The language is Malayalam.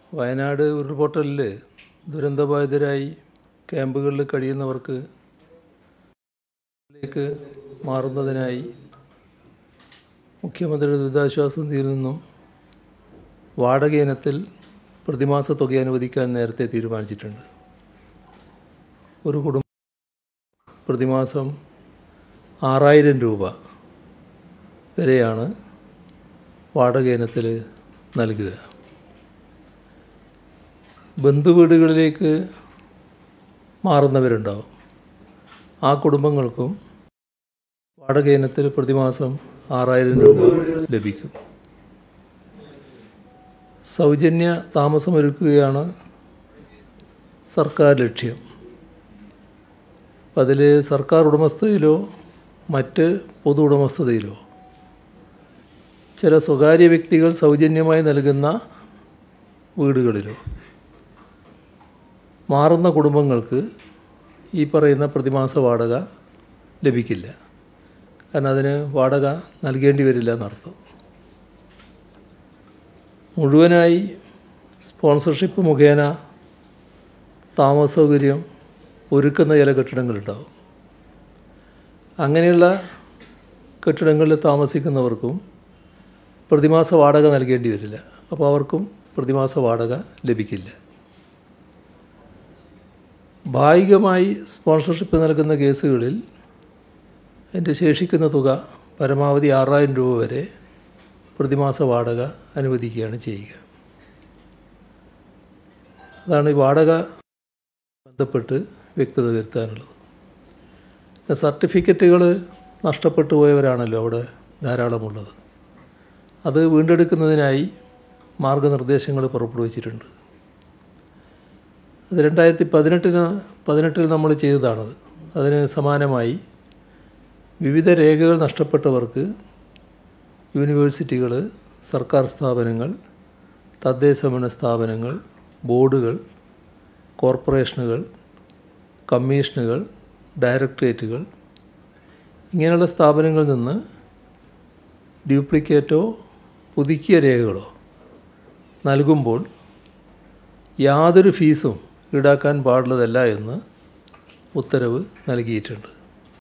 വയനാട് ഉരുൾപൊട്ടലിൽ ദുരന്തബാധിതരായി ക്യാമ്പുകളിൽ കഴിയുന്നവർക്ക് ലേക്ക് മാറുന്നതിനായി മുഖ്യമന്ത്രിയുടെ ദുരിതാശ്വാസ നിധിയിൽ നിന്നും വാടക ഇനത്തിൽ പ്രതിമാസ തുക അനുവദിക്കാൻ നേരത്തെ തീരുമാനിച്ചിട്ടുണ്ട്. ഒരു കുടുംബം പ്രതിമാസം 6000 രൂപ വരെയാണ് വാടക ഇനത്തിൽ നൽകുക. ബന്ധുവീടുകളിലേക്ക് മാറുന്നവരുണ്ടാവും. ആ കുടുംബങ്ങൾക്കും വാടക ഇനത്തിൽ പ്രതിമാസം 6000 രൂപ ലഭിക്കും. സൗജന്യ താമസമൊരുക്കുകയാണ് സർക്കാർ ലക്ഷ്യം. അതിൽ സർക്കാർ ഉടമസ്ഥതയിലോ മറ്റ് പൊതു ഉടമസ്ഥതയിലോ ചില സ്വകാര്യ വ്യക്തികൾ സൗജന്യമായി നൽകുന്ന വീടുകളിലോ മാറുന്ന കുടുംബങ്ങൾക്ക് ഈ പറയുന്ന പ്രതിമാസ വാടക ലഭിക്കില്ല. കാരണം അതിന് വാടക നൽകേണ്ടി വരില്ല എന്നർത്ഥം. മുഴുവനായി സ്പോൺസർഷിപ്പ് മുഖേന താമസ സൗകര്യം ഒരുക്കുന്ന ചില കെട്ടിടങ്ങളുണ്ടാവും. അങ്ങനെയുള്ള കെട്ടിടങ്ങളിൽ താമസിക്കുന്നവർക്കും പ്രതിമാസ വാടക നൽകേണ്ടി വരില്ല. അപ്പോൾ അവർക്കും പ്രതിമാസ വാടക ലഭിക്കില്ല. ഭാഗികമായി സ്പോൺസർഷിപ്പ് നൽകുന്ന കേസുകളിൽ അതിൻ്റെ ശേഷിക്കുന്ന തുക പരമാവധി 6000 രൂപ വരെ പ്രതിമാസ വാടക അനുവദിക്കുകയാണ് ചെയ്യുക. അതാണ് ഈ വാടക ബന്ധപ്പെട്ട് വ്യക്തത വരുത്താനുള്ളത്. സർട്ടിഫിക്കറ്റുകൾ നഷ്ടപ്പെട്ടു പോയവരാണല്ലോ അവിടെ ധാരാളമുള്ളത്. അത് വീണ്ടെടുക്കുന്നതിനായി മാർഗനിർദ്ദേശങ്ങൾ പുറപ്പെടുവിച്ചിട്ടുണ്ട്. അത് 2018 നമ്മൾ ചെയ്തതാണത്. അതിന് സമാനമായി വിവിധ രേഖകൾ നഷ്ടപ്പെട്ടവർക്ക് യൂണിവേഴ്സിറ്റികൾ, സർക്കാർ സ്ഥാപനങ്ങൾ, തദ്ദേശഭരണ സ്ഥാപനങ്ങൾ, ബോർഡുകൾ, കോർപ്പറേഷനുകൾ, കമ്മീഷനുകൾ, ഡയറക്ടറേറ്റുകൾ ഇങ്ങനെയുള്ള സ്ഥാപനങ്ങളിൽ നിന്ന് ഡ്യൂപ്ലിക്കേറ്റോ പുതുക്കിയ രേഖകളോ നൽകുമ്പോൾ യാതൊരു ഫീസും ഈടാക്കാൻ പാടുള്ളതല്ല എന്ന് ഉത്തരവ് നൽകിയിട്ടുണ്ട്.